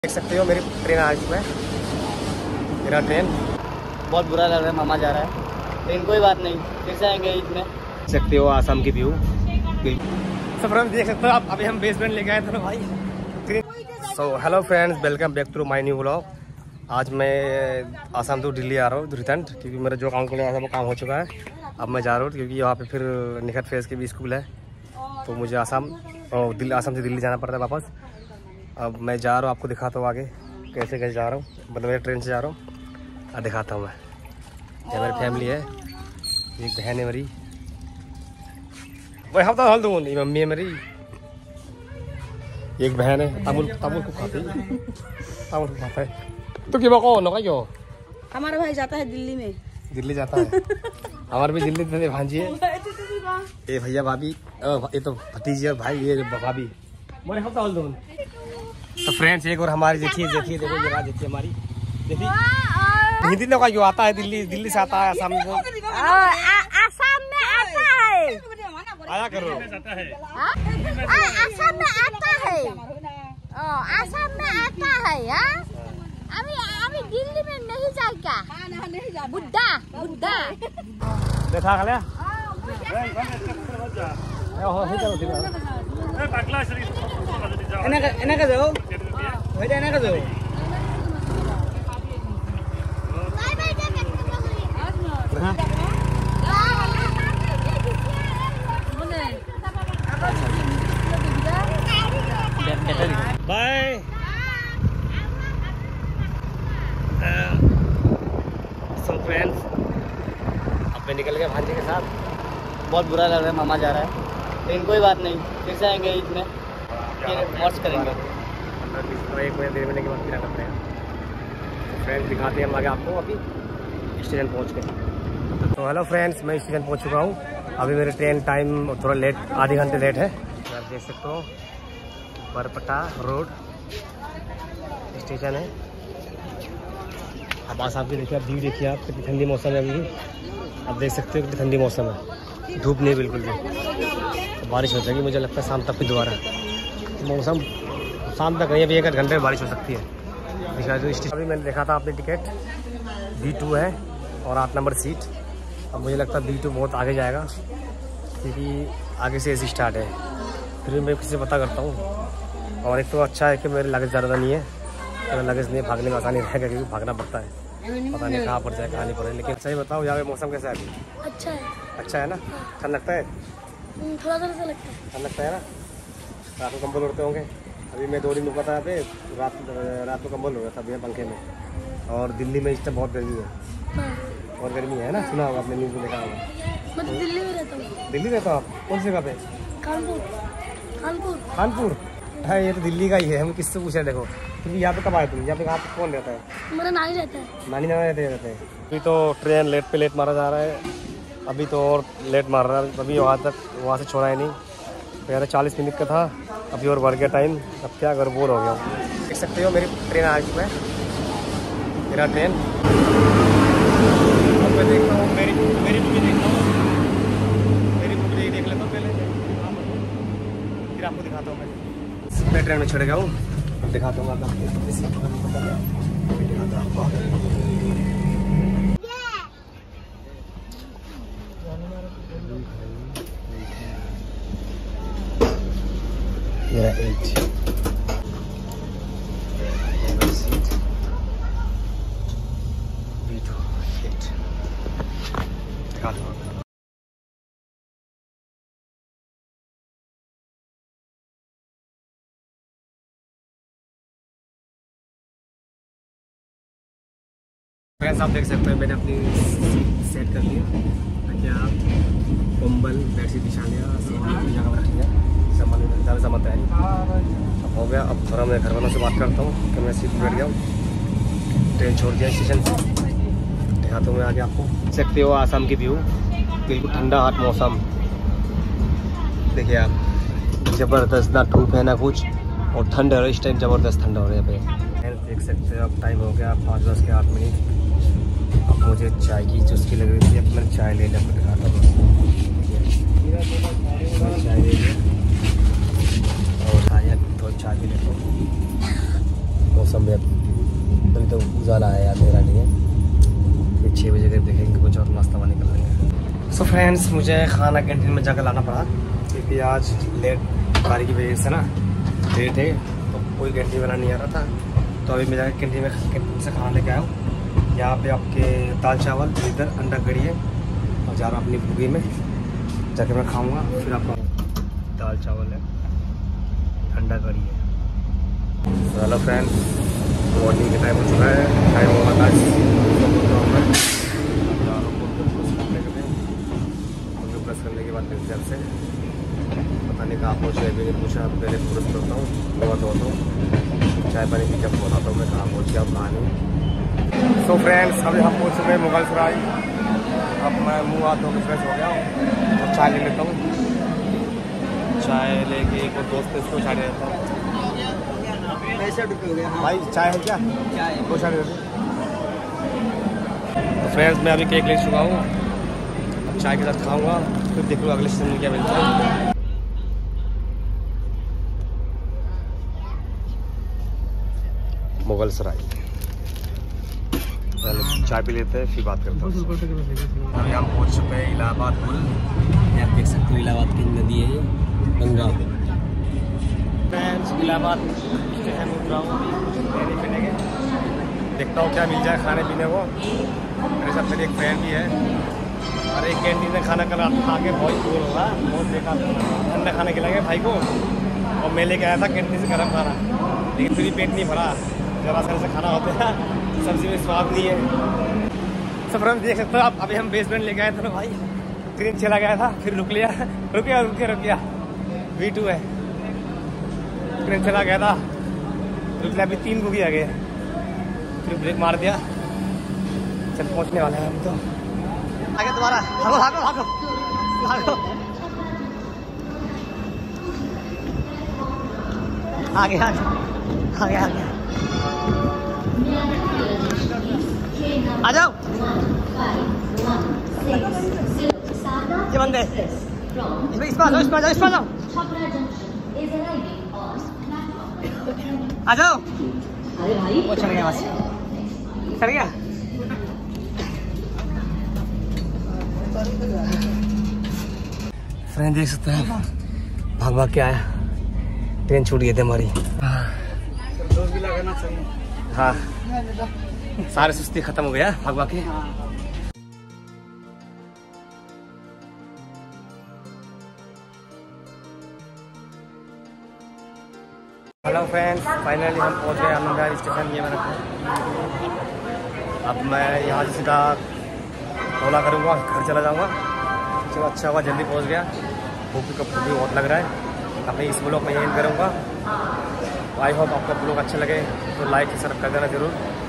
देख सकते हो मेरी ट्रेन आ चुका है। मेरा ट्रेन बहुत बुरा लग रहा है, मामा जा रहा है लेकिन कोई बात नहीं, फिर से आएंगे इसमें। देख सकते हो आसाम की व्यू बिल्कुल। सब देख सकते हो आप। अभी हम बेसमेंट लेके आए थे भाई। So hello friends, welcome back to my new vlog. आज मैं आसाम टू दिल्ली आ रहा हूँ रिटर्न, क्योंकि मेरा जो काम करने आया था वो काम हो चुका है। अब मैं जा रहा हूँ क्योंकि यहाँ पे फिर निखत फेज की भी स्कूल है, तो मुझे आसाम से दिल्ली जाना पड़ता है वापस। अब मैं जा रहा हूँ, आपको दिखाता हूँ आगे कैसे कैसे जा रहा हूँ, मतलब मैं ट्रेन से जा रहा हूँ और दिखाता हूँ मैं। ये मेरी फैमिली है, एक बहन है मेरी, वही हफ्ता हल दूँ, मम्मी है मेरी, एक बहन है तामुल को खाता है। तो क्या कौन क्यों हमारा भाई जाता है दिल्ली में, दिल्ली जाता है। हमारे भी दिल्ली में भांजी है, ये भैया भाभी, ये तो भतीजी और भाई, ये भाभी मेरे हफ्ता हल दूँ। तो फ्रेंड्स एक और हमारी देखिए देखो ये रात देखिए हमारी, देखिए हिंदी लोग क्यों आता है, दिल्ली से आता है आसाम में। आसाम में आता है, आया करो आसाम में आता है, आसाम में आता है। अभी दिल्ली में नहीं जाएगा, बुड्ढा देखा खले এনেকে যাও ওইটা এনেকে যাও बाय। सो फ्रेंड्स अब मैं निकल गया भांजे के साथ। बहुत बुरा लग रहा है, मामा जा रहा है लेकिन कोई बात नहीं, फिर से आएंगे इसमें, फिर मौज करेंगे। 1 महीने 1.5 महीने के बाद फिर करते हैं। फ्रेंड्स दिखाते हैं हम आगे आपको अभी स्टेशन पहुंच के। तो हेलो फ्रेंड्स, मैं स्टेशन पहुंच चुका हूं। अभी मेरी ट्रेन टाइम थोड़ा लेट, आधे घंटे लेट है। आप देख सकते हो बरपटा रोड स्टेशन है। अब आसाम की देखिए, आप व्यू देखिए, आप कितनी ठंडी मौसम है अभी। आप देख सकते हो कितनी ठंडी मौसम है, धूप नहीं बिल्कुल भी। तो बारिश हो जाएगी मुझे लगता है शाम तक भी दोबारा। मौसम शाम तक नहीं, अभी 1 घंटे में बारिश हो सकती है। दिखा दो स्टेशन। अभी मैंने देखा था आपने टिकट B2 है और 8 नंबर सीट। अब मुझे लगता है B2 बहुत आगे जाएगा, क्योंकि आगे से AC स्टार्ट है। फिर भी मैं किसी से पता करता हूँ। और एक तो अच्छा है कि मेरे लगेज ज़्यादा नहीं है, मेरा लगेज नहीं, भागने में आसानी रहेगा, क्योंकि भागना पड़ता है, पता नहीं कहाँ पर जाए कहाँ नहीं पड़े। लेकिन सही बताओ यहाँ पे मौसम कैसा है अभी? अच्छा है, अच्छा है ना? ठंड लगता है? थोड़ा सा लगता है, ठंड लगता है ना? रात को कंबल उड़ते होंगे। अभी मैं 2 दिन रुका था यहाँ पे, रात को कंबल हो गया था भैया पंखे में। और दिल्ली में इस टाइम बहुत गर्मी है, बहुत गर्मी है ना? सुना होगा आपने, न्यूज़ में देखा होगा। मैं तो दिल्ली में रहता हूँ। दिल्ली रहता हूँ आप? कौन सी जगह पे? कानपुर। हाँ ये तो दिल्ली का ही है, हम किससे पूछे। देखो क्योंकि यहाँ पे कब आए तुम? यहाँ पे कहाँ पे कौन रहता है? मेरा नानी रहता है। नानी रहते हैं। अभी तो ट्रेन लेट पे लेट मारा जा रहा है, अभी तो और लेट मार रहा है। अभी वहाँ से छोड़ा ही नहीं, पहले 40 मिनट का था, अभी और बढ़ गया टाइम। अब क्या कर, बोर हो गया। देख सकते हो मेरी ट्रेन आ चुका है, मेरा ट्रेन। अब मैं देखता हूँ मेरी बुक देखता हूँ, मेरी बुक देख लेता हूँ पहले, फिर आपको दिखाता हूँ। मैं ट्रेन में चढ़ गया हूँ, दिखाता हूँ आपको। मेरा 8 सीट B2 8 दिखा दो। फ्रेंड्स आप देख सकते हैं मैंने अपनी सीट सेट कर ली है, ताकि आप कंबल बेडशीट बिछा लिया, सामान जगह पर रख लिया, सामान तैयारी अब हो गया। अब थोड़ा मैं घर वालों से बात करता हूँ कि मैं सीट पर बैठ गया हूँ, ट्रेन छोड़ दिया स्टेशन से। दिखाता हूँ मैं आगे आपको। देख सकते हो आसाम की व्यू, बिल्कुल ठंडा हाट मौसम। देखिए आप, ज़बरदस्त, ना धूप है ना कुछ, और ठंड है इस टाइम, ज़बरदस्त ठंडा हो रहा है यहाँ पे। देख सकते हो अब टाइम हो गया 5:08। अब मुझे चाय की चुस्की लग रही थी, अब मैंने चाय ले लिया, आपको दिखाता हूँ। चाय ले लिया और चाय भी लेता हूँ। मौसम में अभी तो उजाला है, अंधेरा नहीं है। फिर 6 बजे करीब देखेंगे कुछ और नाश्ता वानी कर लेंगे। सो फ्रेंड्स, मुझे खाना कैंटीन में जाकर लाना पड़ा क्योंकि आज लेट गाड़ी की वजह से ना लेट है, तो कोई कैंटीन वाला नहीं आ रहा था। तो अभी मैं जाकर कैंटीन से खाना लेके आया हूँ। यहाँ पे आपके दाल चावल, इधर अंडा कड़ी है और जा रहा हूँ अपनी भूगी में जाके मैं खाऊँगा। फिर आपको दाल चावल है, अंडा कड़ी है। हेलो फ्रेंड्स, मॉर्निंग का टाइम हो चुका है। टाइम होगा ब्रश करने के बाद घर से पता नहीं कहाँ पहुँचे, अभी नहीं पूछा। पहले ब्रश करता हूँ, मुँह धोता हूँ, चाय पानी पी जब बोलाता हूँ मैं कहाँ पहुँच गया कहाँ नहीं। सो फ्रेंड्स, अभी हम पहुँच चुके हैं मुगल सराय। अब मैं मुँह हाथ धो के फ्रेश हो गया हूँ, तो चाय ले लेता हूँ। चाय लेके एक दोस्त इसको चाय ले लेता हूँ। भाई चाय है क्या? चाय 2 चाय दे दो। तो फ्रेंड्स, मैं अभी केक ले चुका हूँ, अब चाय के साथ खाऊंगा। फिर देख लो अगले स्टेशन में क्या मिलता है। मुगल सराय पहले चाय पी लेते हैं, फिर बात करते हैं। अभी हम पहुँच चुके हैं इलाहाबाद पुल। आप देख सकते हो इलाहाबाद की नदी है ये, गंगा। फ्रेंड्स, इलाहाबाद स्टेशन उतरा हूँ, अभी पीने के देखता हूँ क्या मिल जाए खाने पीने को। मेरे साथ मेरी एक फ्रेंड भी है और एक कैंटीन में खाना खा के बहुत दूर होगा, बहुत बेकार ठंडा खाना खिलाएंगे भाई को। और मैं लेके आया था कैंटीन से गर्म खाना, लेकिन फिर भी पेट नहीं भरा। जरा सा खाना होता है, सब्जी में स्वाद नहीं है। सब फ्रेंड्स देख सकते हो आप, अभी हम बेसमेंट लेके आए थे ना भाई, ट्रेन चला गया था, फिर रुक गया V2 है, ट्रेन चला गया था, रुक लिया। अभी 3 बुगी आ गए, फिर ब्रेक मार दिया। चल पहुंचने वाले हैं हम तो। आगे दोबारा भागो। आगे आ जाओ। ये बंद है, इस पर जाओ। आ जाओ। वो चल गया, बस चल गया। फ्रेंड देख सकते हैं, भाग के आया, ट्रेन छूट गई थी हमारी। भी लगाना चाहिए। हाँ, सारे सुस्ती खत्म हो गया भाग के। हेलो फ्रेंड्स, फाइनली हम पहुंच गए आनंद विहार स्टेशन। ये मेरा, अब मैं यहाँ से सीधा ओला करूँगा, घर चला जाऊँगा। चलो अच्छा हुआ जल्दी पहुँच गया, भूख भी बहुत लग रहा है। अपने इस ब्लॉग में एंड करूँगा। आई होप आपका ब्लॉग अच्छा लगे तो लाइक सब्सक्राइब कर देना जरूर।